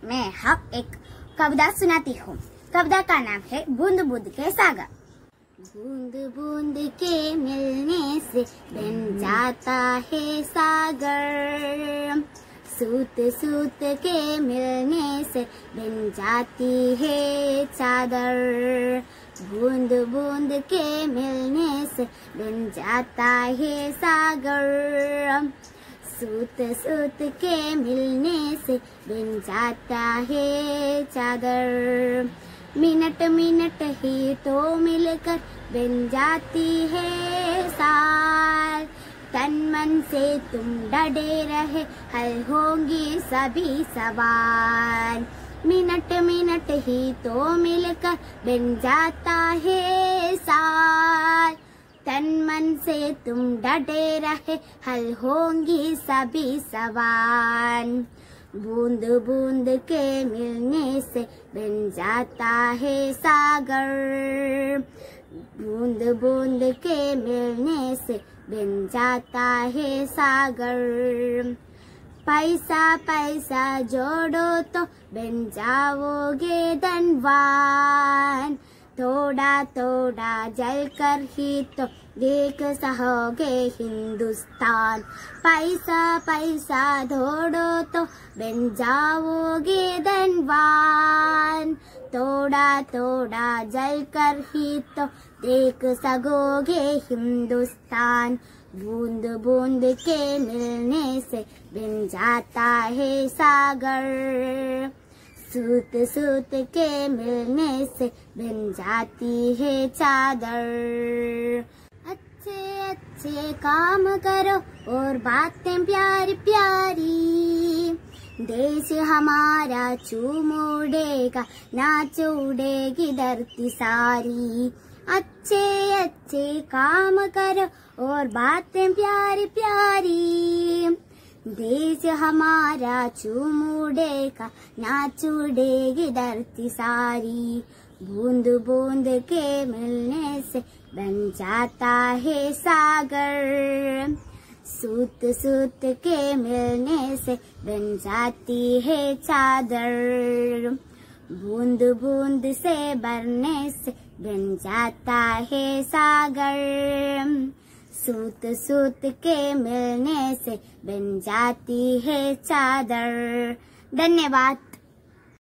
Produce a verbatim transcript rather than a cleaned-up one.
मैं हक एक कविता सुनाती हूँ। कविता का नाम है बूंद बूंद के सागर। बूंद बूंद के मिलने से बन जाता है सागर, सूत सूत के मिलने से बन जाती है चादर। बूंद बूंद के मिलने से बन जाता है सागर, सूत सूत के मिलने से बन जाता है चादर। मिनट मिनट ही तो मिलकर बन जाती है साल, तन मन से तुम डटे रहे हल होंगी सभी सवाल। मिनट मिनट ही तो मिलकर बन जाता है साल, तन मन से तुम डटे रहे हल होंगी सभी सवाल। बूंद बूंद के मिलने से बन जाता है सागर, बूंद बूंद के मिलने से बन जाता है सागर। पैसा पैसा जोड़ो तो बन जाओगे धनवान, थोड़ा थोड़ा जल कर ही तो देख सहोगे हिंदुस्तान। पैसा पैसा जोड़ो तो बन जाओगे धनवान, थोड़ा थोड़ा जल कर ही तो देख सकोगे हिंदुस्तान। बूंद बूंद के मिलने से बन जाता है सागर, सूत सूत के मिलने से बन जाती है चादर। अच्छे अच्छे काम करो और बातें प्यारी प्यारी, देश हमारा चूम उड़ेगा नाच उड़ेगी धरती सारी। अच्छे अच्छे काम करो और बातें प्यारी प्यारी, देश हमारा चूम उड़ेगा नाच उड़ेगी धरती सारी। बूंद बूंद के मिलने से बन जाता है सागर, सूत सूत के मिलने से बन जाती है चादर। बूंद बूंद से भरने से बन जाता है सागर, सूत सूत के मिलने से बन जाती है चादर। धन्यवाद।